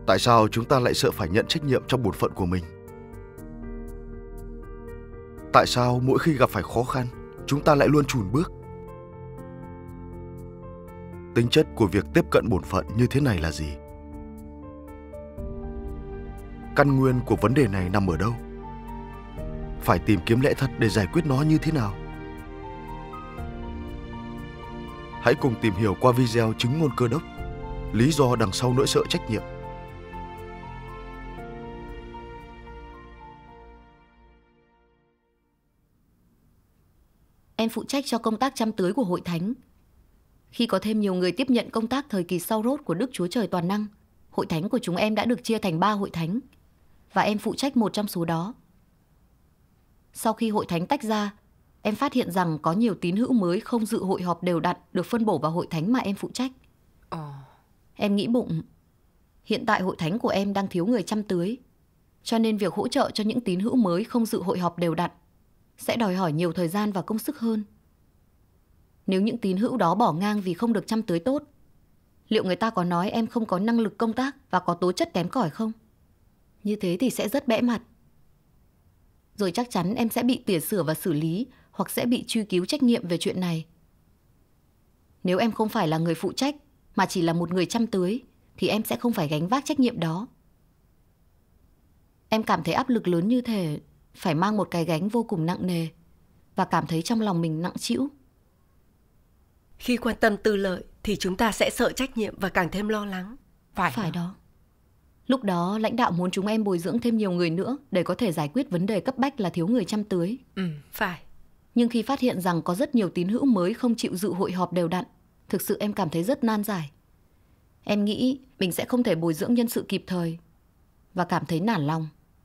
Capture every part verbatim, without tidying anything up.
Tại sao chúng ta lại sợ phải nhận trách nhiệm trong bổn phận của mình? Tại sao mỗi khi gặp phải khó khăn, chúng ta lại luôn chùn bước? Tính chất của việc tiếp cận bổn phận như thế này là gì? Căn nguyên của vấn đề này nằm ở đâu? Phải tìm kiếm lẽ thật để giải quyết nó như thế nào? Hãy cùng tìm hiểu qua video Chứng ngôn Cơ đốc, lý do đằng sau nỗi sợ trách nhiệm. Em phụ trách cho công tác chăm tưới của hội thánh. Khi có thêm nhiều người tiếp nhận công tác thời kỳ sau rốt của Đức Chúa Trời Toàn Năng, hội thánh của chúng em đã được chia thành ba hội thánh, và em phụ trách một trong số đó. Sau khi hội thánh tách ra, em phát hiện rằng có nhiều tín hữu mới không dự hội họp đều đặn được phân bổ vào hội thánh mà em phụ trách. Oh. Em nghĩ bụng, hiện tại hội thánh của em đang thiếu người chăm tưới, cho nên việc hỗ trợ cho những tín hữu mới không dự hội họp đều đặn sẽ đòi hỏi nhiều thời gian và công sức hơn. Nếu những tín hữu đó bỏ ngang vì không được chăm tưới tốt, liệu người ta có nói em không có năng lực công tác và có tố chất kém cỏi không? Như thế thì sẽ rất bẽ mặt. Rồi chắc chắn em sẽ bị tỉa sửa và xử lý, hoặc sẽ bị truy cứu trách nhiệm về chuyện này. Nếu em không phải là người phụ trách, mà chỉ là một người chăm tưới, thì em sẽ không phải gánh vác trách nhiệm đó. Em cảm thấy áp lực lớn như thể phải mang một cái gánh vô cùng nặng nề, và cảm thấy trong lòng mình nặng trĩu. Khi quan tâm tư lợi thì chúng ta sẽ sợ trách nhiệm và càng thêm lo lắng. Phải, Phải đó. Lúc đó lãnh đạo muốn chúng em bồi dưỡng thêm nhiều người nữa để có thể giải quyết vấn đề cấp bách là thiếu người chăm tưới. Ừ, phải. Nhưng khi phát hiện rằng có rất nhiều tín hữu mới không chịu dự hội họp đều đặn, thực sự em cảm thấy rất nan giải. Em nghĩ mình sẽ không thể bồi dưỡng nhân sự kịp thời và cảm thấy nản lòng.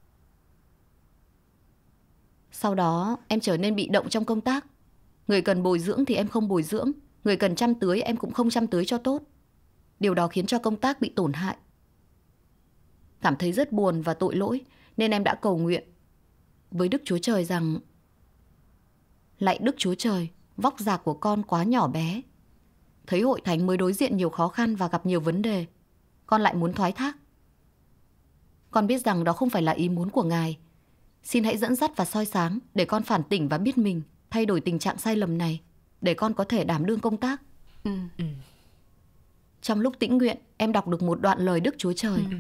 Sau đó em trở nên bị động trong công tác. Người cần bồi dưỡng thì em không bồi dưỡng, người cần chăm tưới em cũng không chăm tưới cho tốt. Điều đó khiến cho công tác bị tổn hại. Cảm thấy rất buồn và tội lỗi, nên em đã cầu nguyện với Đức Chúa Trời rằng: lạy Đức Chúa Trời, vóc dạc của con quá nhỏ bé. Thấy hội thánh mới đối diện nhiều khó khăn và gặp nhiều vấn đề, con lại muốn thoái thác. Con biết rằng đó không phải là ý muốn của Ngài. Xin hãy dẫn dắt và soi sáng để con phản tỉnh và biết mình, thay đổi tình trạng sai lầm này, để con có thể đảm đương công tác. Ừ. Ừ. Trong lúc tĩnh nguyện, em đọc được một đoạn lời Đức Chúa Trời. Ừ.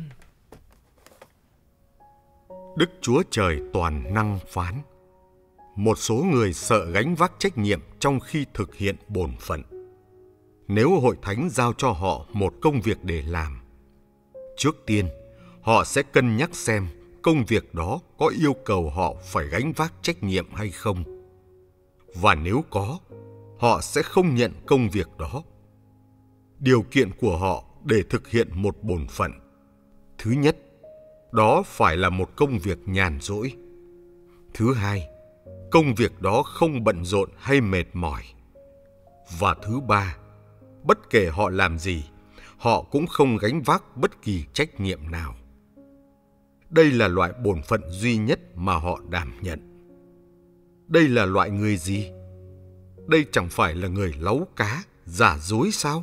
Đức Chúa Trời toàn năng phán: một số người sợ gánh vác trách nhiệm trong khi thực hiện bổn phận. Nếu hội thánh giao cho họ một công việc để làm, trước tiên họ sẽ cân nhắc xem công việc đó có yêu cầu họ phải gánh vác trách nhiệm hay không. Và nếu có, họ sẽ không nhận công việc đó. Điều kiện của họ để thực hiện một bổn phận: thứ nhất, đó phải là một công việc nhàn rỗi. Thứ hai, công việc đó không bận rộn hay mệt mỏi. Và thứ ba, bất kể họ làm gì, họ cũng không gánh vác bất kỳ trách nhiệm nào. Đây là loại bổn phận duy nhất mà họ đảm nhận. Đây là loại người gì? Đây chẳng phải là người láu cá, giả dối sao?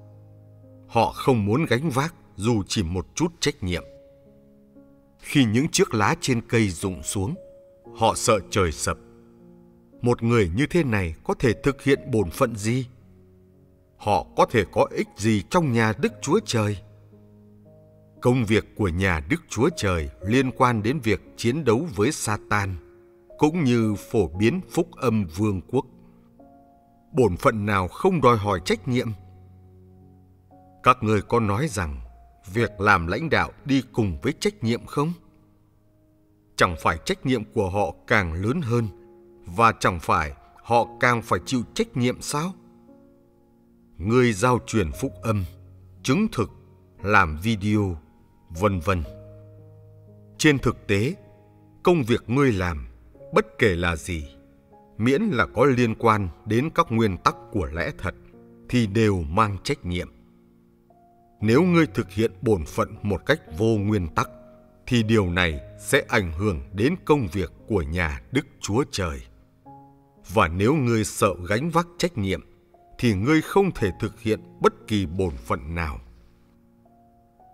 Họ không muốn gánh vác dù chỉ một chút trách nhiệm. Khi những chiếc lá trên cây rụng xuống, họ sợ trời sập. Một người như thế này có thể thực hiện bổn phận gì? Họ có thể có ích gì trong nhà Đức Chúa Trời? Công việc của nhà Đức Chúa Trời liên quan đến việc chiến đấu với Sa-tan, cũng như phổ biến phúc âm vương quốc. Bổn phận nào không đòi hỏi trách nhiệm? Các ngươi có nói rằng việc làm lãnh đạo đi cùng với trách nhiệm không? Chẳng phải trách nhiệm của họ càng lớn hơn, và chẳng phải họ càng phải chịu trách nhiệm sao? Ngươi giao truyền phúc âm, chứng thực, làm video, vân vân. Trên thực tế, công việc ngươi làm, bất kể là gì, miễn là có liên quan đến các nguyên tắc của lẽ thật, thì đều mang trách nhiệm. Nếu ngươi thực hiện bổn phận một cách vô nguyên tắc, thì điều này sẽ ảnh hưởng đến công việc của nhà Đức Chúa Trời. Và nếu ngươi sợ gánh vác trách nhiệm, thì ngươi không thể thực hiện bất kỳ bổn phận nào.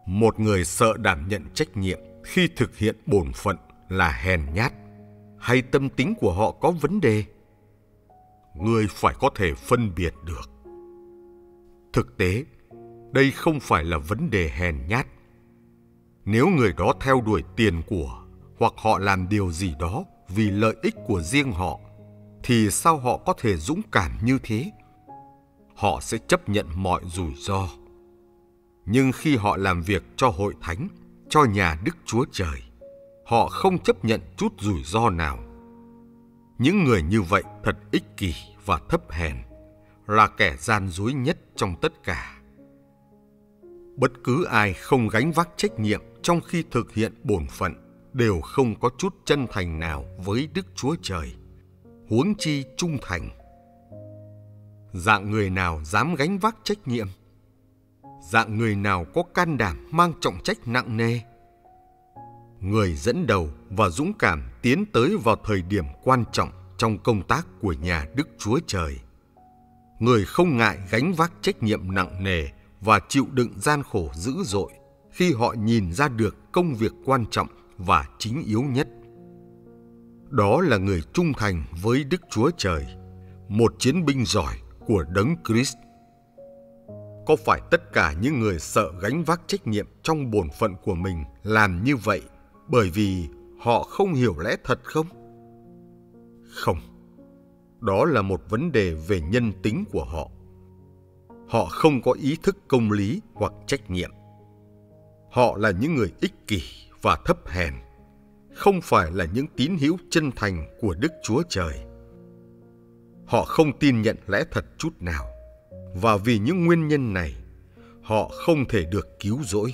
Một người sợ đảm nhận trách nhiệm khi thực hiện bổn phận là hèn nhát, hay tâm tính của họ có vấn đề? Ngươi phải có thể phân biệt được. Thực tế, đây không phải là vấn đề hèn nhát. Nếu người đó theo đuổi tiền của, hoặc họ làm điều gì đó vì lợi ích của riêng họ, thì sao họ có thể dũng cảm như thế? Họ sẽ chấp nhận mọi rủi ro. Nhưng khi họ làm việc cho hội thánh, cho nhà Đức Chúa Trời, họ không chấp nhận chút rủi ro nào. Những người như vậy thật ích kỷ và thấp hèn, là kẻ gian dối nhất trong tất cả. Bất cứ ai không gánh vác trách nhiệm trong khi thực hiện bổn phận đều không có chút chân thành nào với Đức Chúa Trời, huống chi trung thành. Dạng người nào dám gánh vác trách nhiệm? Dạng người nào có can đảm mang trọng trách nặng nề? Người dẫn đầu và dũng cảm tiến tới vào thời điểm quan trọng trong công tác của nhà Đức Chúa Trời. Người không ngại gánh vác trách nhiệm nặng nề và chịu đựng gian khổ dữ dội khi họ nhìn ra được công việc quan trọng và chính yếu nhất. Đó là người trung thành với Đức Chúa Trời, một chiến binh giỏi của Đấng Christ. Có phải tất cả những người sợ gánh vác trách nhiệm trong bổn phận của mình làm như vậy bởi vì họ không hiểu lẽ thật không? Không. Đó là một vấn đề về nhân tính của họ. Họ không có ý thức công lý hoặc trách nhiệm. Họ là những người ích kỷ và thấp hèn, không phải là những tín hữu chân thành của Đức Chúa Trời. Họ không tin nhận lẽ thật chút nào, và vì những nguyên nhân này, họ không thể được cứu rỗi.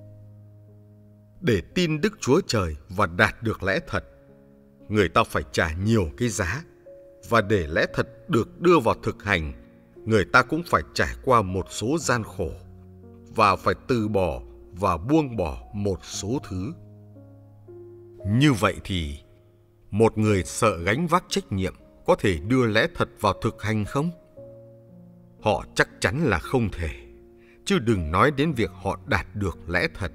Để tin Đức Chúa Trời và đạt được lẽ thật, người ta phải trả nhiều cái giá, và để lẽ thật được đưa vào thực hành, người ta cũng phải trải qua một số gian khổ, và phải từ bỏ và buông bỏ một số thứ. Như vậy thì, một người sợ gánh vác trách nhiệm có thể đưa lẽ thật vào thực hành không? Họ chắc chắn là không thể, chứ đừng nói đến việc họ đạt được lẽ thật.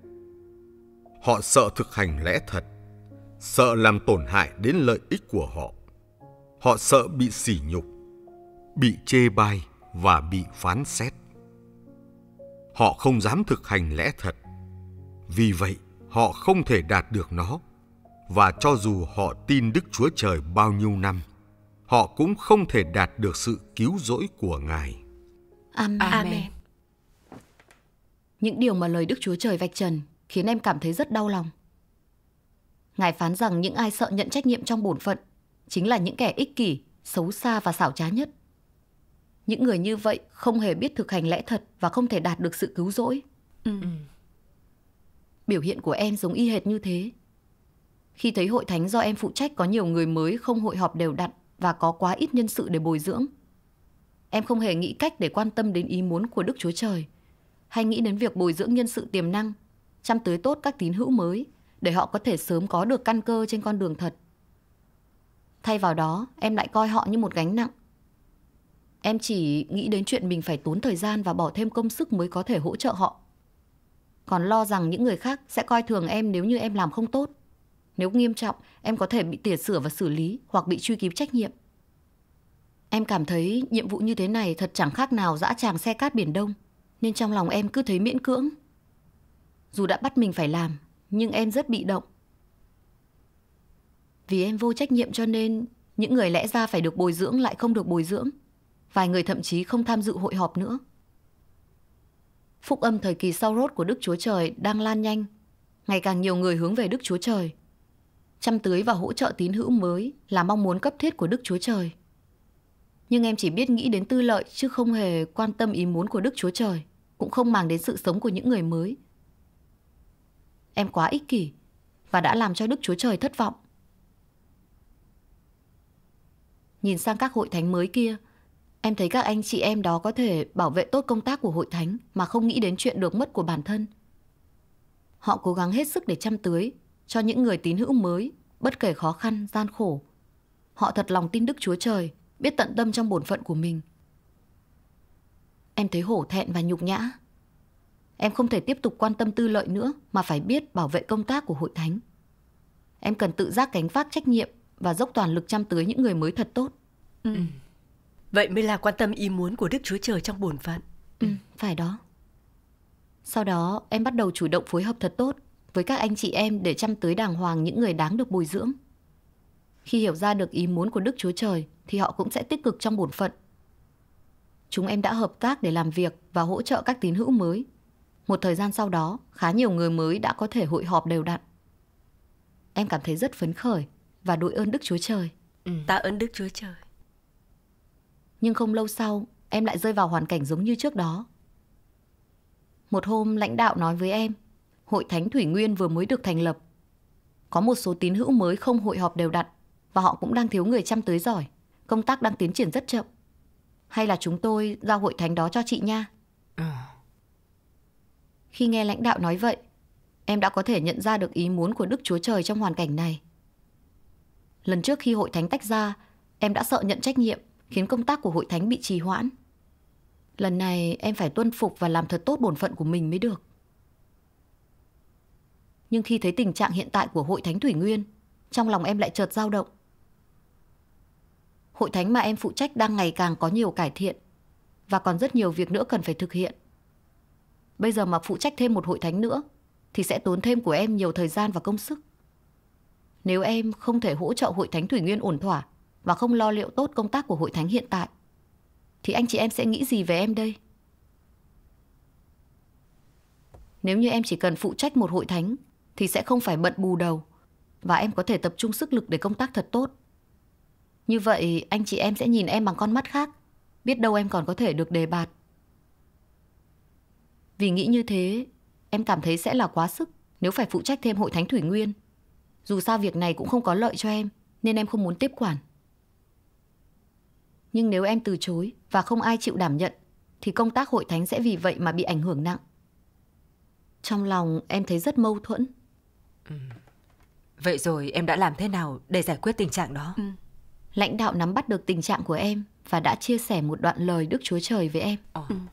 Họ sợ thực hành lẽ thật, sợ làm tổn hại đến lợi ích của họ. Họ sợ bị sỉ nhục, bị chê bai và bị phán xét. Họ không dám thực hành lẽ thật, vì vậy họ không thể đạt được nó. Và cho dù họ tin Đức Chúa Trời bao nhiêu năm, họ cũng không thể đạt được sự cứu rỗi của Ngài. Amen. Amen. Những điều mà lời Đức Chúa Trời vạch trần khiến em cảm thấy rất đau lòng. Ngài phán rằng những ai sợ nhận trách nhiệm trong bổn phận chính là những kẻ ích kỷ, xấu xa và xảo trá nhất. Những người như vậy không hề biết thực hành lẽ thật và không thể đạt được sự cứu rỗi. Ừ. Biểu hiện của em giống y hệt như thế. Khi thấy hội thánh do em phụ trách có nhiều người mới không hội họp đều đặn và có quá ít nhân sự để bồi dưỡng, em không hề nghĩ cách để quan tâm đến ý muốn của Đức Chúa Trời, hay nghĩ đến việc bồi dưỡng nhân sự tiềm năng, chăm tưới tốt các tín hữu mới để họ có thể sớm có được căn cơ trên con đường thật. Thay vào đó, em lại coi họ như một gánh nặng. Em chỉ nghĩ đến chuyện mình phải tốn thời gian và bỏ thêm công sức mới có thể hỗ trợ họ. Còn lo rằng những người khác sẽ coi thường em nếu như em làm không tốt. Nếu nghiêm trọng, em có thể bị tỉa sửa và xử lý hoặc bị truy cứu trách nhiệm. Em cảm thấy nhiệm vụ như thế này thật chẳng khác nào dã tràng xe cát biển Đông, nên trong lòng em cứ thấy miễn cưỡng. Dù đã bắt mình phải làm, nhưng em rất bị động. Vì em vô trách nhiệm cho nên những người lẽ ra phải được bồi dưỡng lại không được bồi dưỡng. Vài người thậm chí không tham dự hội họp nữa. Phúc âm thời kỳ sau rốt của Đức Chúa Trời đang lan nhanh. Ngày càng nhiều người hướng về Đức Chúa Trời. Chăm tưới và hỗ trợ tín hữu mới là mong muốn cấp thiết của Đức Chúa Trời. Nhưng em chỉ biết nghĩ đến tư lợi chứ không hề quan tâm ý muốn của Đức Chúa Trời, cũng không màng đến sự sống của những người mới. Em quá ích kỷ và đã làm cho Đức Chúa Trời thất vọng. Nhìn sang các hội thánh mới kia, em thấy các anh chị em đó có thể bảo vệ tốt công tác của hội thánh mà không nghĩ đến chuyện được mất của bản thân. Họ cố gắng hết sức để chăm tưới cho những người tín hữu mới, bất kể khó khăn, gian khổ. Họ thật lòng tin Đức Chúa Trời, biết tận tâm trong bổn phận của mình. Em thấy hổ thẹn và nhục nhã. Em không thể tiếp tục quan tâm tư lợi nữa mà phải biết bảo vệ công tác của hội thánh. Em cần tự giác gánh vác trách nhiệm và dốc toàn lực chăm tưới những người mới thật tốt. Ừ. Vậy mới là quan tâm ý muốn của Đức Chúa Trời trong bổn phận. Ừ, phải đó. Sau đó em bắt đầu chủ động phối hợp thật tốt với các anh chị em để chăm tưới đàng hoàng những người đáng được bồi dưỡng. Khi hiểu ra được ý muốn của Đức Chúa Trời thì họ cũng sẽ tích cực trong bổn phận. Chúng em đã hợp tác để làm việc và hỗ trợ các tín hữu mới. Một thời gian sau đó, khá nhiều người mới đã có thể hội họp đều đặn. Em cảm thấy rất phấn khởi và đội ơn Đức Chúa Trời. Ừ. Tạ ơn Đức Chúa Trời. Nhưng không lâu sau, em lại rơi vào hoàn cảnh giống như trước đó. Một hôm, lãnh đạo nói với em, Hội Thánh Thủy Nguyên vừa mới được thành lập. Có một số tín hữu mới không hội họp đều đặn và họ cũng đang thiếu người chăm tưới giỏi. Công tác đang tiến triển rất chậm. Hay là chúng tôi giao hội thánh đó cho chị nha. À. Khi nghe lãnh đạo nói vậy, em đã có thể nhận ra được ý muốn của Đức Chúa Trời trong hoàn cảnh này. Lần trước khi hội thánh tách ra, em đã sợ nhận trách nhiệm, khiến công tác của hội thánh bị trì hoãn. Lần này em phải tuân phục và làm thật tốt bổn phận của mình mới được. Nhưng khi thấy tình trạng hiện tại của Hội Thánh Thủy Nguyên, trong lòng em lại chợt dao động. Hội thánh mà em phụ trách đang ngày càng có nhiều cải thiện và còn rất nhiều việc nữa cần phải thực hiện. Bây giờ mà phụ trách thêm một hội thánh nữa thì sẽ tốn thêm của em nhiều thời gian và công sức. Nếu em không thể hỗ trợ Hội Thánh Thủy Nguyên ổn thỏa và không lo liệu tốt công tác của hội thánh hiện tại, thì anh chị em sẽ nghĩ gì về em đây? Nếu như em chỉ cần phụ trách một hội thánh thì sẽ không phải bận bù đầu và em có thể tập trung sức lực để công tác thật tốt. Như vậy anh chị em sẽ nhìn em bằng con mắt khác, biết đâu em còn có thể được đề bạt. Vì nghĩ như thế, em cảm thấy sẽ là quá sức nếu phải phụ trách thêm Hội Thánh Thủy Nguyên. Dù sao việc này cũng không có lợi cho em, nên em không muốn tiếp quản. Nhưng nếu em từ chối và không ai chịu đảm nhận, thì công tác hội thánh sẽ vì vậy mà bị ảnh hưởng nặng. Trong lòng em thấy rất mâu thuẫn. Ừ. Vậy rồi em đã làm thế nào để giải quyết tình trạng đó? Ừ. Lãnh đạo nắm bắt được tình trạng của em và đã chia sẻ một đoạn lời Đức Chúa Trời với em. Ồ. Ừ.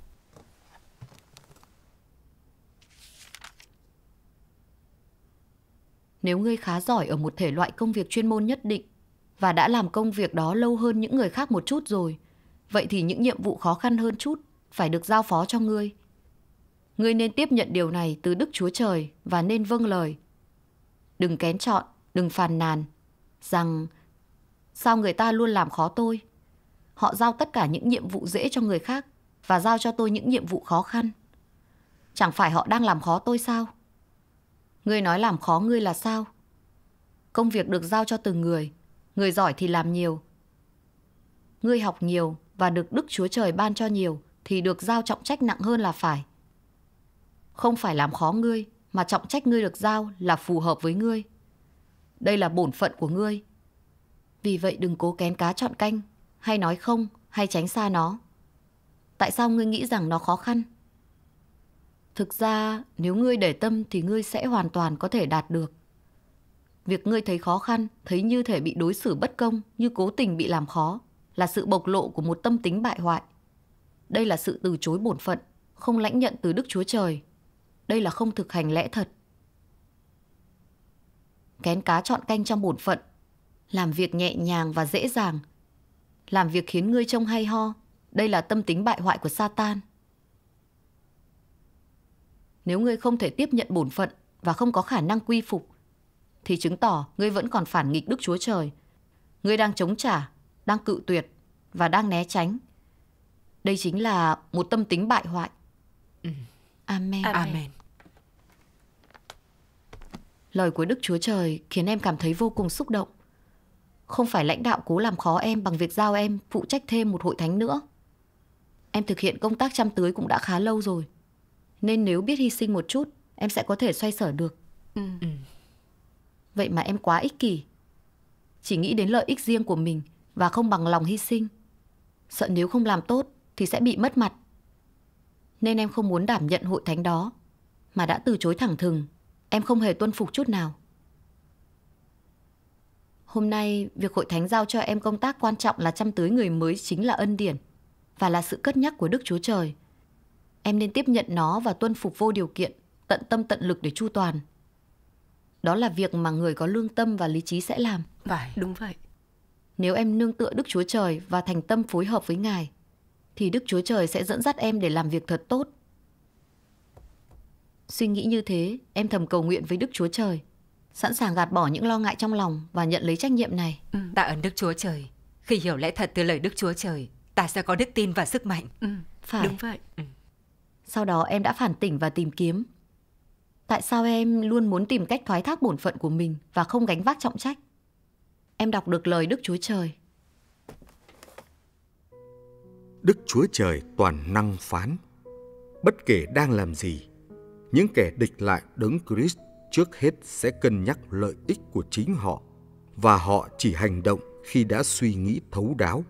Nếu ngươi khá giỏi ở một thể loại công việc chuyên môn nhất định và đã làm công việc đó lâu hơn những người khác một chút rồi, vậy thì những nhiệm vụ khó khăn hơn chút phải được giao phó cho ngươi. Ngươi nên tiếp nhận điều này từ Đức Chúa Trời và nên vâng lời. Đừng kén chọn, đừng phàn nàn rằng sao người ta luôn làm khó tôi. Họ giao tất cả những nhiệm vụ dễ cho người khác và giao cho tôi những nhiệm vụ khó khăn. Chẳng phải họ đang làm khó tôi sao? Ngươi nói làm khó ngươi là sao? Công việc được giao cho từng người, người giỏi thì làm nhiều. Ngươi học nhiều và được Đức Chúa Trời ban cho nhiều thì được giao trọng trách nặng hơn là phải. Không phải làm khó ngươi, mà trọng trách ngươi được giao là phù hợp với ngươi. Đây là bổn phận của ngươi. Vì vậy đừng cố kén cá chọn canh, hay nói không, hay tránh xa nó. Tại sao ngươi nghĩ rằng nó khó khăn? Thực ra, nếu ngươi để tâm thì ngươi sẽ hoàn toàn có thể đạt được. Việc ngươi thấy khó khăn, thấy như thể bị đối xử bất công, như cố tình bị làm khó, là sự bộc lộ của một tâm tính bại hoại. Đây là sự từ chối bổn phận, không lãnh nhận từ Đức Chúa Trời. Đây là không thực hành lẽ thật. Kén cá chọn canh trong bổn phận, làm việc nhẹ nhàng và dễ dàng, làm việc khiến ngươi trông hay ho, đây là tâm tính bại hoại của Satan. Nếu ngươi không thể tiếp nhận bổn phận và không có khả năng quy phục, thì chứng tỏ ngươi vẫn còn phản nghịch Đức Chúa Trời. Ngươi đang chống trả, đang cự tuyệt và đang né tránh. Đây chính là một tâm tính bại hoại. Ừ. Amen. Amen. Lời của Đức Chúa Trời khiến em cảm thấy vô cùng xúc động. Không phải lãnh đạo cố làm khó em bằng việc giao em phụ trách thêm một hội thánh nữa. Em thực hiện công tác chăm tưới cũng đã khá lâu rồi, nên nếu biết hy sinh một chút, em sẽ có thể xoay sở được. Ừ. Ừ. Vậy mà em quá ích kỷ, chỉ nghĩ đến lợi ích riêng của mình và không bằng lòng hy sinh. Sợ nếu không làm tốt thì sẽ bị mất mặt. Nên em không muốn đảm nhận hội thánh đó, mà đã từ chối thẳng thừng. Em không hề tuân phục chút nào. Hôm nay, việc hội thánh giao cho em công tác quan trọng là chăm tưới người mới chính là ân điển và là sự cất nhắc của Đức Chúa Trời. Em nên tiếp nhận nó và tuân phục vô điều kiện, tận tâm tận lực để chu toàn. Đó là việc mà người có lương tâm và lý trí sẽ làm. Phải, đúng vậy. Nếu em nương tựa Đức Chúa Trời và thành tâm phối hợp với Ngài, thì Đức Chúa Trời sẽ dẫn dắt em để làm việc thật tốt. Suy nghĩ như thế, em thầm cầu nguyện với Đức Chúa Trời, sẵn sàng gạt bỏ những lo ngại trong lòng và nhận lấy trách nhiệm này. Ừ. Tạ ơn Đức Chúa Trời. Khi hiểu lẽ thật từ lời Đức Chúa Trời, ta sẽ có đức tin và sức mạnh. Ừ, phải. Đúng vậy. Ừ. Sau đó em đã phản tỉnh và tìm kiếm. Tại sao em luôn muốn tìm cách thoái thác bổn phận của mình và không gánh vác trọng trách? Em đọc được lời Đức Chúa Trời. Đức Chúa Trời toàn năng phán. Bất kể đang làm gì, những kẻ địch lại Đấng Christ trước hết sẽ cân nhắc lợi ích của chính họ, và họ chỉ hành động khi đã suy nghĩ thấu đáo.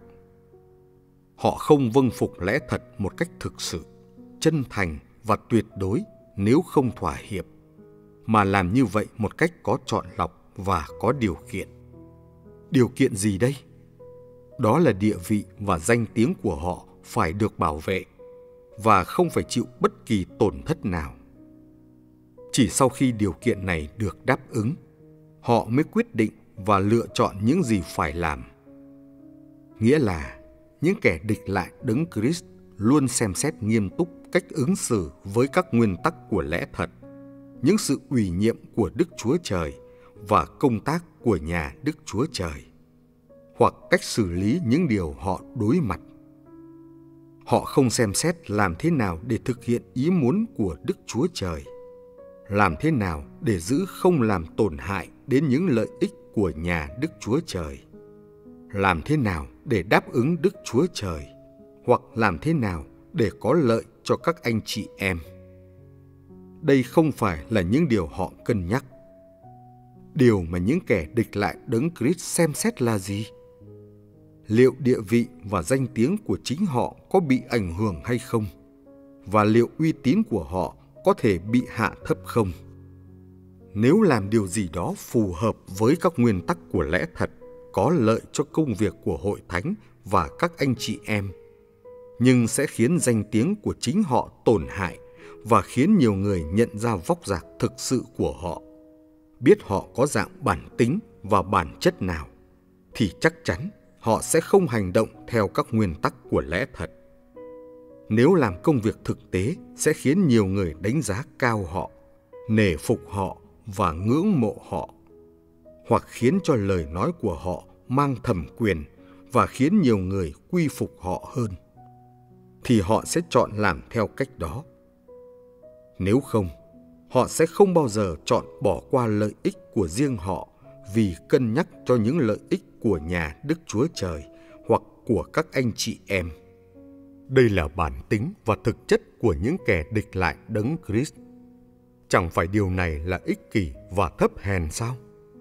Họ không vâng phục lẽ thật một cách thực sự, chân thành và tuyệt đối nếu không thỏa hiệp, mà làm như vậy một cách có chọn lọc và có điều kiện. Điều kiện gì đây? Đó là địa vị và danh tiếng của họ phải được bảo vệ và không phải chịu bất kỳ tổn thất nào. Chỉ sau khi điều kiện này được đáp ứng, họ mới quyết định và lựa chọn những gì phải làm. Nghĩa là những kẻ địch lại Đấng Christ luôn xem xét nghiêm túc cách ứng xử với các nguyên tắc của lẽ thật, những sự ủy nhiệm của Đức Chúa Trời và công tác của nhà Đức Chúa Trời, hoặc cách xử lý những điều họ đối mặt. Họ không xem xét làm thế nào để thực hiện ý muốn của Đức Chúa Trời, làm thế nào để giữ không làm tổn hại đến những lợi ích của nhà Đức Chúa Trời, làm thế nào để đáp ứng Đức Chúa Trời, hoặc làm thế nào để có lợi cho các anh chị em. Đây không phải là những điều họ cân nhắc. Điều mà những kẻ địch lại Đấng Christ xem xét là gì? Liệu địa vị và danh tiếng của chính họ có bị ảnh hưởng hay không? Và liệu uy tín của họ có thể bị hạ thấp không? Nếu làm điều gì đó phù hợp với các nguyên tắc của lẽ thật, có lợi cho công việc của hội thánh và các anh chị em, nhưng sẽ khiến danh tiếng của chính họ tổn hại và khiến nhiều người nhận ra vóc dạc thực sự của họ, biết họ có dạng bản tính và bản chất nào, thì chắc chắn họ sẽ không hành động theo các nguyên tắc của lẽ thật. Nếu làm công việc thực tế sẽ khiến nhiều người đánh giá cao họ, nể phục họ và ngưỡng mộ họ, hoặc khiến cho lời nói của họ mang thẩm quyền và khiến nhiều người quy phục họ hơn, thì họ sẽ chọn làm theo cách đó. Nếu không, họ sẽ không bao giờ chọn bỏ qua lợi ích của riêng họ vì cân nhắc cho những lợi ích của nhà Đức Chúa Trời hoặc của các anh chị em. Đây là bản tính và thực chất của những kẻ địch lại Đấng Christ. Chẳng phải điều này là ích kỷ và thấp hèn sao?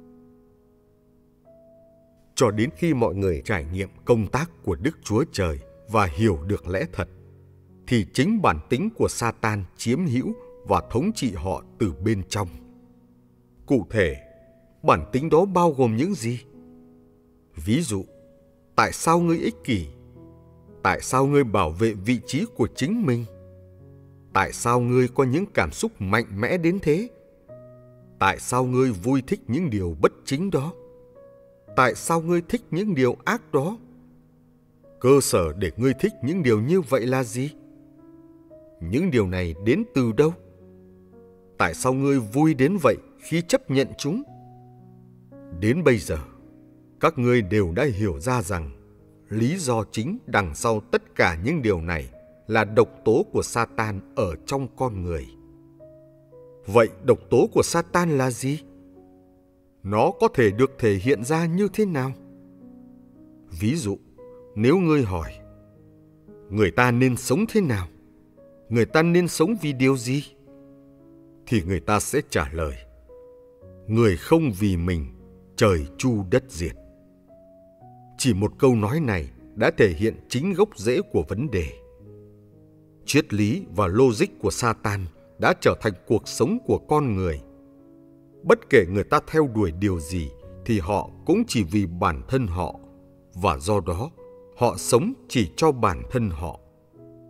Cho đến khi mọi người trải nghiệm công tác của Đức Chúa Trời và hiểu được lẽ thật, thì chính bản tính của Sa-tan chiếm hữu và thống trị họ từ bên trong. Cụ thể, bản tính đó bao gồm những gì? Ví dụ, tại sao ngươi ích kỷ? Tại sao ngươi bảo vệ vị trí của chính mình? Tại sao ngươi có những cảm xúc mạnh mẽ đến thế? Tại sao ngươi vui thích những điều bất chính đó? Tại sao ngươi thích những điều ác đó? Cơ sở để ngươi thích những điều như vậy là gì? Những điều này đến từ đâu? Tại sao ngươi vui đến vậy khi chấp nhận chúng? Đến bây giờ, các ngươi đều đã hiểu ra rằng lý do chính đằng sau tất cả những điều này là độc tố của Sa-tan ở trong con người. Vậy độc tố của Sa-tan là gì? Nó có thể được thể hiện ra như thế nào? Ví dụ, nếu ngươi hỏi, người ta nên sống thế nào? Người ta nên sống vì điều gì? Thì người ta sẽ trả lời, người không vì mình, trời chu đất diệt. Chỉ một câu nói này đã thể hiện chính gốc rễ của vấn đề. Triết lý và logic của Sa-tan đã trở thành cuộc sống của con người. Bất kể người ta theo đuổi điều gì thì họ cũng chỉ vì bản thân họ, và do đó họ sống chỉ cho bản thân họ.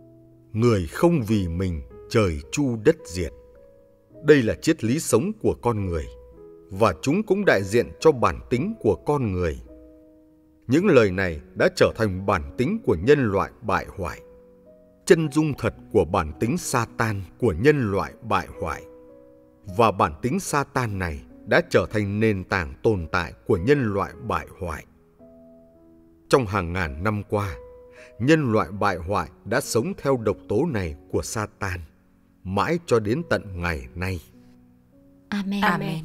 Người không vì mình, trời chu đất diệt. Đây là triết lý sống của con người, và chúng cũng đại diện cho bản tính của con người. Những lời này đã trở thành bản tính của nhân loại bại hoại, chân dung thật của bản tính Satan của nhân loại bại hoại. Và bản tính Satan này đã trở thành nền tảng tồn tại của nhân loại bại hoại. Trong hàng ngàn năm qua, nhân loại bại hoại đã sống theo độc tố này của Satan, mãi cho đến tận ngày nay. Amen. Amen.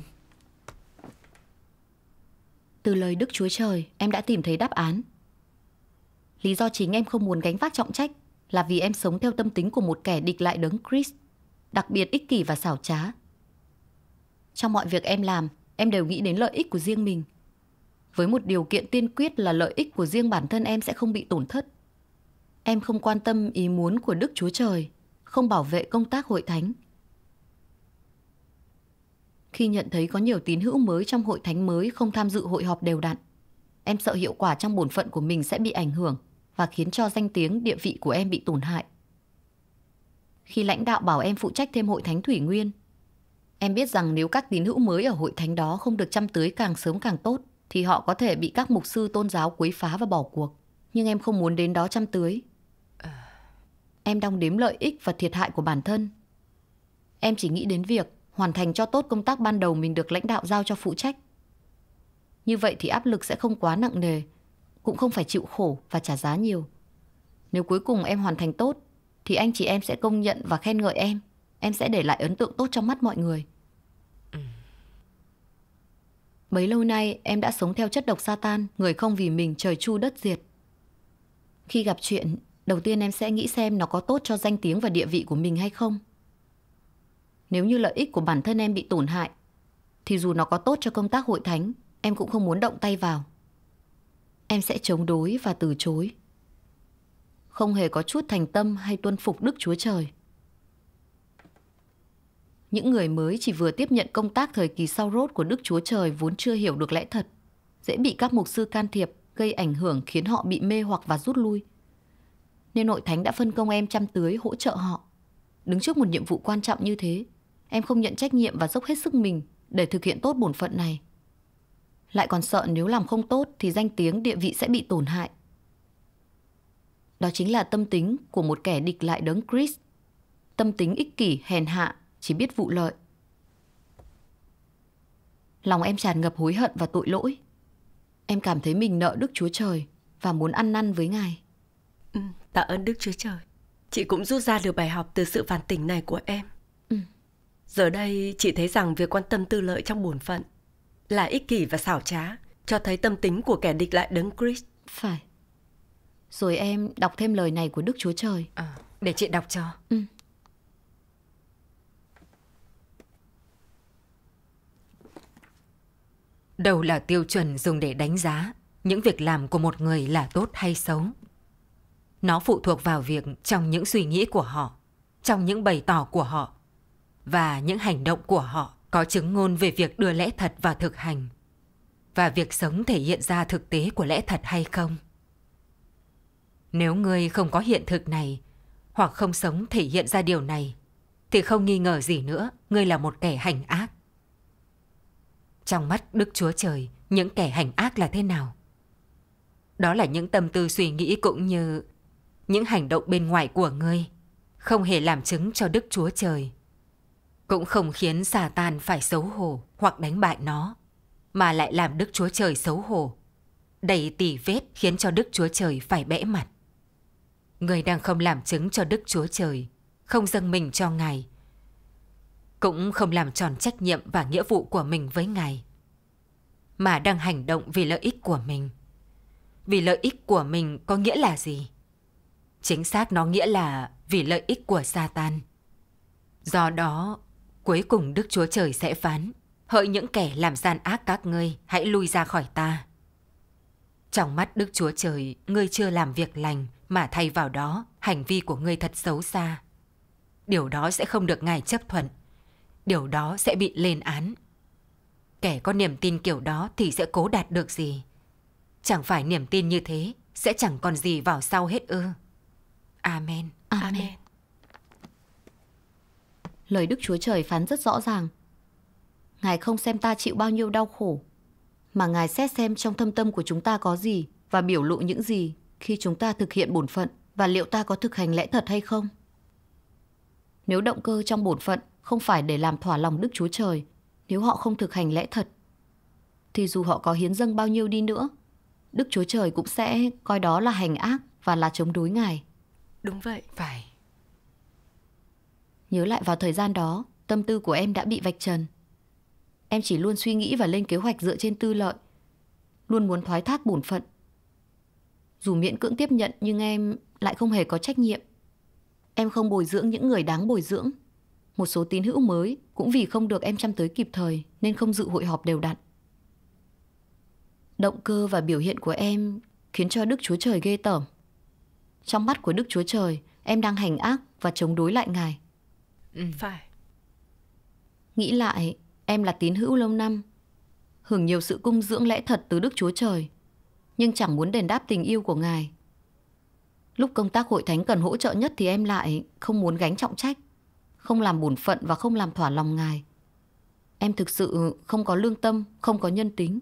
Từ lời Đức Chúa Trời, em đã tìm thấy đáp án. Lý do chính em không muốn gánh vác trọng trách là vì em sống theo tâm tính của một kẻ địch lại đấng Christ, đặc biệt ích kỷ và xảo trá. Trong mọi việc em làm, em đều nghĩ đến lợi ích của riêng mình, với một điều kiện tiên quyết là lợi ích của riêng bản thân em sẽ không bị tổn thất. Em không quan tâm ý muốn của Đức Chúa Trời, không bảo vệ công tác hội thánh. Khi nhận thấy có nhiều tín hữu mới trong hội thánh mới không tham dự hội họp đều đặn, em sợ hiệu quả trong bổn phận của mình sẽ bị ảnh hưởng và khiến cho danh tiếng, địa vị của em bị tổn hại. Khi lãnh đạo bảo em phụ trách thêm hội thánh Thủy Nguyên, em biết rằng nếu các tín hữu mới ở hội thánh đó không được chăm tưới càng sớm càng tốt, thì họ có thể bị các mục sư tôn giáo quấy phá và bỏ cuộc. Nhưng em không muốn đến đó chăm tưới. Em đong đếm lợi ích và thiệt hại của bản thân. Em chỉ nghĩ đến việc hoàn thành cho tốt công tác ban đầu mình được lãnh đạo giao cho phụ trách. Như vậy thì áp lực sẽ không quá nặng nề, cũng không phải chịu khổ và trả giá nhiều. Nếu cuối cùng em hoàn thành tốt, thì anh chị em sẽ công nhận và khen ngợi em. Em sẽ để lại ấn tượng tốt trong mắt mọi người. Ừ. Bấy lâu nay em đã sống theo chất độc Satan, người không vì mình, trời chu đất diệt. Khi gặp chuyện, đầu tiên em sẽ nghĩ xem nó có tốt cho danh tiếng và địa vị của mình hay không. Nếu như lợi ích của bản thân em bị tổn hại, thì dù nó có tốt cho công tác hội thánh, em cũng không muốn động tay vào. Em sẽ chống đối và từ chối, không hề có chút thành tâm hay tuân phục Đức Chúa Trời. Những người mới chỉ vừa tiếp nhận công tác thời kỳ sau rốt của Đức Chúa Trời vốn chưa hiểu được lẽ thật, dễ bị các mục sư can thiệp, gây ảnh hưởng khiến họ bị mê hoặc và rút lui. Nên hội thánh đã phân công em chăm tưới, hỗ trợ họ. Đứng trước một nhiệm vụ quan trọng như thế, em không nhận trách nhiệm và dốc hết sức mình để thực hiện tốt bổn phận này. Lại còn sợ nếu làm không tốt thì danh tiếng, địa vị sẽ bị tổn hại. Đó chính là tâm tính của một kẻ địch lại đấng Christ. Tâm tính ích kỷ, hèn hạ, chỉ biết vụ lợi. Lòng em tràn ngập hối hận và tội lỗi. Em cảm thấy mình nợ Đức Chúa Trời và muốn ăn năn với Ngài. Ừ, tạ ơn Đức Chúa Trời. Chị cũng rút ra được bài học từ sự phản tỉnh này của em. Ừ. Giờ đây chị thấy rằng việc quan tâm tư lợi trong bổn phận là ích kỷ và xảo trá, cho thấy tâm tính của kẻ địch lại đấng Christ. Phải. Rồi em đọc thêm lời này của Đức Chúa Trời. À, để chị đọc cho. Ừ. Đâu là tiêu chuẩn dùng để đánh giá những việc làm của một người là tốt hay xấu? Nó phụ thuộc vào việc trong những suy nghĩ của họ, trong những bày tỏ của họ và những hành động của họ có chứng ngôn về việc đưa lẽ thật vào thực hành và việc sống thể hiện ra thực tế của lẽ thật hay không. Nếu ngươi không có hiện thực này hoặc không sống thể hiện ra điều này thì không nghi ngờ gì nữa ngươi là một kẻ hành ác. Trong mắt Đức Chúa Trời, những kẻ hành ác là thế nào? Đó là những tâm tư suy nghĩ cũng như những hành động bên ngoài của ngươi, không hề làm chứng cho Đức Chúa Trời, cũng không khiến Satan phải xấu hổ hoặc đánh bại nó, mà lại làm Đức Chúa Trời xấu hổ, đầy tỉ vết khiến cho Đức Chúa Trời phải bẽ mặt. Ngươi đang không làm chứng cho Đức Chúa Trời, không dâng mình cho Ngài, cũng không làm tròn trách nhiệm và nghĩa vụ của mình với Ngài, mà đang hành động vì lợi ích của mình. Vì lợi ích của mình có nghĩa là gì? Chính xác nó nghĩa là vì lợi ích của Satan. Do đó, cuối cùng Đức Chúa Trời sẽ phán: hỡi những kẻ làm gian ác các ngươi, hãy lui ra khỏi ta. Trong mắt Đức Chúa Trời, ngươi chưa làm việc lành, mà thay vào đó, hành vi của ngươi thật xấu xa. Điều đó sẽ không được Ngài chấp thuận. Điều đó sẽ bị lên án. Kẻ có niềm tin kiểu đó thì sẽ cố đạt được gì? Chẳng phải niềm tin như thế sẽ chẳng còn gì vào sau hết ư? Amen. Amen. Amen. Lời Đức Chúa Trời phán rất rõ ràng. Ngài không xem ta chịu bao nhiêu đau khổ, mà Ngài xét xem trong thâm tâm của chúng ta có gì và biểu lộ những gì khi chúng ta thực hiện bổn phận, và liệu ta có thực hành lẽ thật hay không. Nếu động cơ trong bổn phận không phải để làm thỏa lòng Đức Chúa Trời, nếu họ không thực hành lẽ thật, thì dù họ có hiến dâng bao nhiêu đi nữa, Đức Chúa Trời cũng sẽ coi đó là hành ác và là chống đối Ngài. Đúng vậy. Phải. Nhớ lại vào thời gian đó, tâm tư của em đã bị vạch trần. Em chỉ luôn suy nghĩ và lên kế hoạch dựa trên tư lợi, luôn muốn thoái thác bổn phận. Dù miễn cưỡng tiếp nhận nhưng em lại không hề có trách nhiệm. Em không bồi dưỡng những người đáng bồi dưỡng. Một số tín hữu mới cũng vì không được em chăm tới kịp thời nên không dự hội họp đều đặn. Động cơ và biểu hiện của em khiến cho Đức Chúa Trời ghê tởm. Trong mắt của Đức Chúa Trời, em đang hành ác và chống đối lại Ngài. Ừ. Phải. Nghĩ lại, em là tín hữu lâu năm, hưởng nhiều sự cung dưỡng lẽ thật từ Đức Chúa Trời, nhưng chẳng muốn đền đáp tình yêu của Ngài. Lúc công tác hội thánh cần hỗ trợ nhất thì em lại không muốn gánh trọng trách, không làm bổn phận và không làm thỏa lòng Ngài. Em thực sự không có lương tâm, không có nhân tính.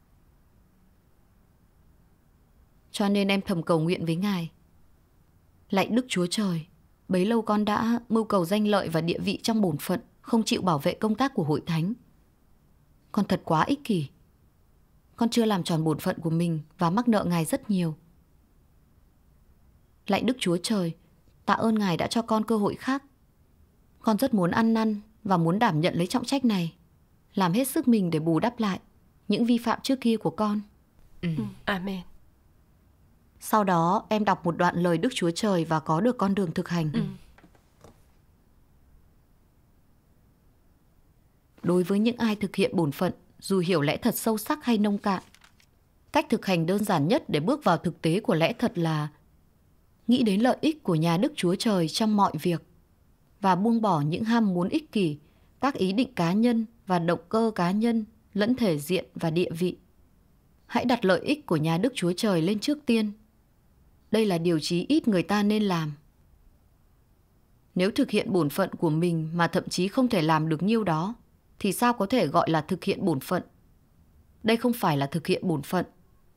Cho nên em thầm cầu nguyện với Ngài. Lạy Đức Chúa Trời, bấy lâu con đã mưu cầu danh lợi và địa vị trong bổn phận, không chịu bảo vệ công tác của hội thánh. Con thật quá ích kỷ. Con chưa làm tròn bổn phận của mình và mắc nợ Ngài rất nhiều. Lạy Đức Chúa Trời, tạ ơn Ngài đã cho con cơ hội khác. Con rất muốn ăn năn và muốn đảm nhận lấy trọng trách này, làm hết sức mình để bù đắp lại những vi phạm trước kia của con. Ừ. Ừ. Amen. Sau đó em đọc một đoạn lời Đức Chúa Trời và có được con đường thực hành. Ừ. Đối với những ai thực hiện bổn phận, dù hiểu lẽ thật sâu sắc hay nông cạn, cách thực hành đơn giản nhất để bước vào thực tế của lẽ thật là nghĩ đến lợi ích của nhà Đức Chúa Trời trong mọi việc và buông bỏ những ham muốn ích kỷ, các ý định cá nhân và động cơ cá nhân lẫn thể diện và địa vị. Hãy đặt lợi ích của nhà Đức Chúa Trời lên trước tiên. Đây là điều chí ít người ta nên làm. Nếu thực hiện bổn phận của mình mà thậm chí không thể làm được nhiêu đó, thì sao có thể gọi là thực hiện bổn phận? Đây không phải là thực hiện bổn phận.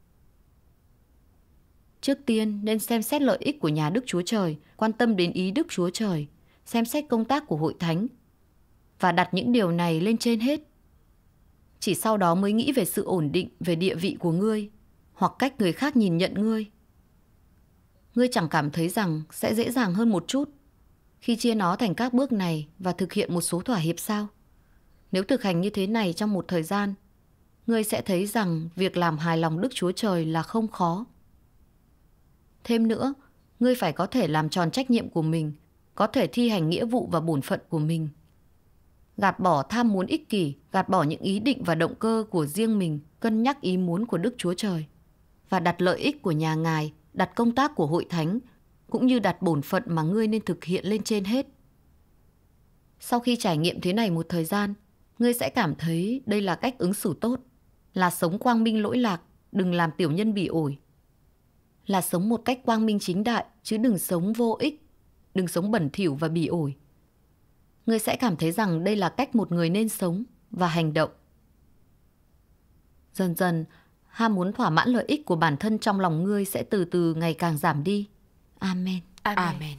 Trước tiên nên xem xét lợi ích của nhà Đức Chúa Trời, quan tâm đến ý Đức Chúa Trời, xem xét công tác của hội thánh và đặt những điều này lên trên hết. Chỉ sau đó mới nghĩ về sự ổn định về địa vị của ngươi hoặc cách người khác nhìn nhận ngươi. Ngươi chẳng cảm thấy rằng sẽ dễ dàng hơn một chút khi chia nó thành các bước này và thực hiện một số thỏa hiệp sao? Nếu thực hành như thế này trong một thời gian, ngươi sẽ thấy rằng việc làm hài lòng Đức Chúa Trời là không khó. Thêm nữa, ngươi phải có thể làm tròn trách nhiệm của mình, có thể thi hành nghĩa vụ và bổn phận của mình. Gạt bỏ tham muốn ích kỷ, gạt bỏ những ý định và động cơ của riêng mình, cân nhắc ý muốn của Đức Chúa Trời và đặt lợi ích của nhà Ngài, đặt công tác của hội thánh, cũng như đặt bổn phận mà ngươi nên thực hiện lên trên hết. Sau khi trải nghiệm thế này một thời gian, ngươi sẽ cảm thấy đây là cách ứng xử tốt, là sống quang minh lỗi lạc, đừng làm tiểu nhân bỉ ổi. Là sống một cách quang minh chính đại, chứ đừng sống vô ích, đừng sống bẩn thỉu và bỉ ổi. Ngươi sẽ cảm thấy rằng đây là cách một người nên sống và hành động. Dần dần, ham muốn thỏa mãn lợi ích của bản thân trong lòng ngươi sẽ từ từ ngày càng giảm đi. Amen. Amen. Amen.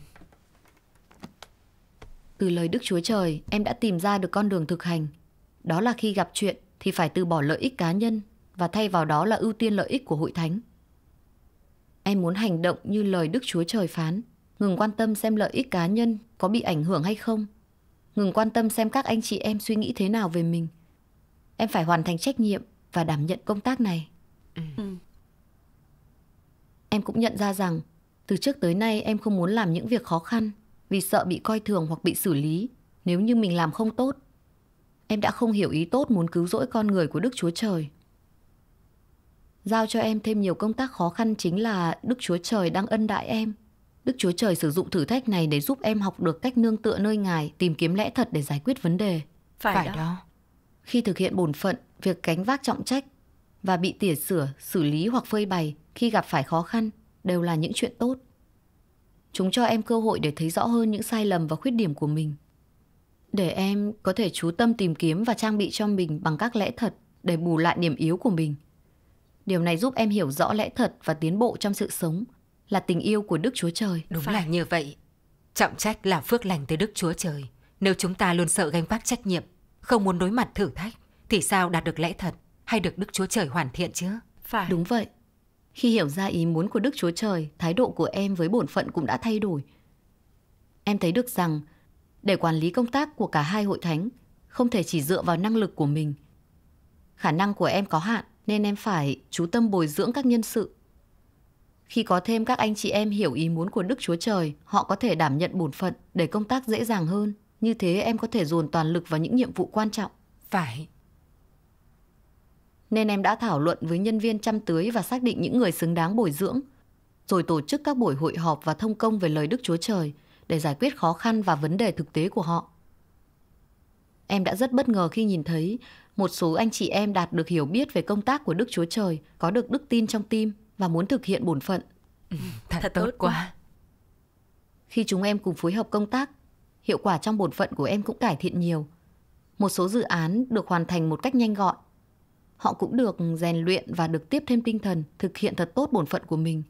Từ lời Đức Chúa Trời, em đã tìm ra được con đường thực hành. Đó là khi gặp chuyện thì phải từ bỏ lợi ích cá nhân và thay vào đó là ưu tiên lợi ích của hội thánh. Em muốn hành động như lời Đức Chúa Trời phán, ngừng quan tâm xem lợi ích cá nhân có bị ảnh hưởng hay không. Ngừng quan tâm xem các anh chị em suy nghĩ thế nào về mình. Em phải hoàn thành trách nhiệm và đảm nhận công tác này. Ừ. Ừ. Em cũng nhận ra rằng từ trước tới nay em không muốn làm những việc khó khăn vì sợ bị coi thường hoặc bị xử lý nếu như mình làm không tốt. Em đã không hiểu ý tốt muốn cứu rỗi con người của Đức Chúa Trời. Giao cho em thêm nhiều công tác khó khăn chính là Đức Chúa Trời đang ân đãi em. Đức Chúa Trời sử dụng thử thách này để giúp em học được cách nương tựa nơi Ngài, tìm kiếm lẽ thật để giải quyết vấn đề. Phải, Phải đó. đó. Khi thực hiện bổn phận, việc gánh vác trọng trách và bị tỉa sửa, xử lý hoặc phơi bày khi gặp phải khó khăn đều là những chuyện tốt. Chúng cho em cơ hội để thấy rõ hơn những sai lầm và khuyết điểm của mình. Để em có thể chú tâm tìm kiếm và trang bị cho mình bằng các lẽ thật để bù lại điểm yếu của mình. Điều này giúp em hiểu rõ lẽ thật và tiến bộ trong sự sống, là tình yêu của Đức Chúa Trời. Đúng Phải. là như vậy. Trọng trách là phước lành từ Đức Chúa Trời. Nếu chúng ta luôn sợ gánh vác trách nhiệm, không muốn đối mặt thử thách, thì sao đạt được lẽ thật hay được Đức Chúa Trời hoàn thiện chứ? Phải. Đúng vậy. Khi hiểu ra ý muốn của Đức Chúa Trời, thái độ của em với bổn phận cũng đã thay đổi. Em thấy được rằng, để quản lý công tác của cả hai hội thánh, không thể chỉ dựa vào năng lực của mình. Khả năng của em có hạn, nên em phải chú tâm bồi dưỡng các nhân sự. Khi có thêm các anh chị em hiểu ý muốn của Đức Chúa Trời, họ có thể đảm nhận bổn phận để công tác dễ dàng hơn. Như thế em có thể dồn toàn lực vào những nhiệm vụ quan trọng. Phải. Nên em đã thảo luận với nhân viên chăm tưới và xác định những người xứng đáng bồi dưỡng, rồi tổ chức các buổi hội họp và thông công về lời Đức Chúa Trời để giải quyết khó khăn và vấn đề thực tế của họ. Em đã rất bất ngờ khi nhìn thấy một số anh chị em đạt được hiểu biết về công tác của Đức Chúa Trời, có được đức tin trong tim và muốn thực hiện bổn phận. Ừ, thật, Thật tốt tốt quá. quá. Khi chúng em cùng phối hợp công tác, hiệu quả trong bổn phận của em cũng cải thiện nhiều. Một số dự án được hoàn thành một cách nhanh gọn. Họ cũng được rèn luyện và được tiếp thêm tinh thần thực hiện thật tốt bổn phận của mình.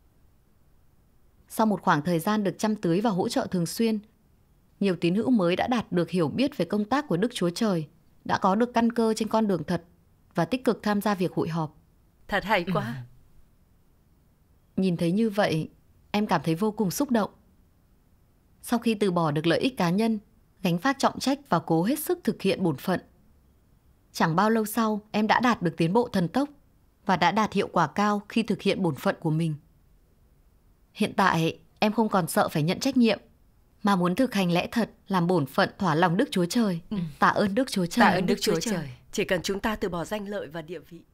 Sau một khoảng thời gian được chăm tưới và hỗ trợ thường xuyên, nhiều tín hữu mới đã đạt được hiểu biết về công tác của Đức Chúa Trời, đã có được căn cơ trên con đường thật và tích cực tham gia việc hội họp. Thật hay quá. Ừ. Nhìn thấy như vậy, em cảm thấy vô cùng xúc động. Sau khi từ bỏ được lợi ích cá nhân, gánh vác trọng trách và cố hết sức thực hiện bổn phận, chẳng bao lâu sau, em đã đạt được tiến bộ thần tốc và đã đạt hiệu quả cao khi thực hiện bổn phận của mình. Hiện tại, em không còn sợ phải nhận trách nhiệm, mà muốn thực hành lẽ thật, làm bổn phận thỏa lòng Đức Chúa Trời. Tạ ơn Đức Chúa Trời. Tạ ơn Đức Chúa Trời. Chỉ cần chúng ta từ bỏ danh lợi và địa vị,